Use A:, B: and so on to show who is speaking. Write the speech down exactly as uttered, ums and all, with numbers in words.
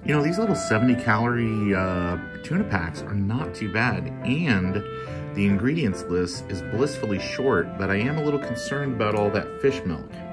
A: You know, these little seventy calorie uh, tuna packs are not too bad, and the ingredients list is blissfully short, but I am a little concerned about all that fish milk.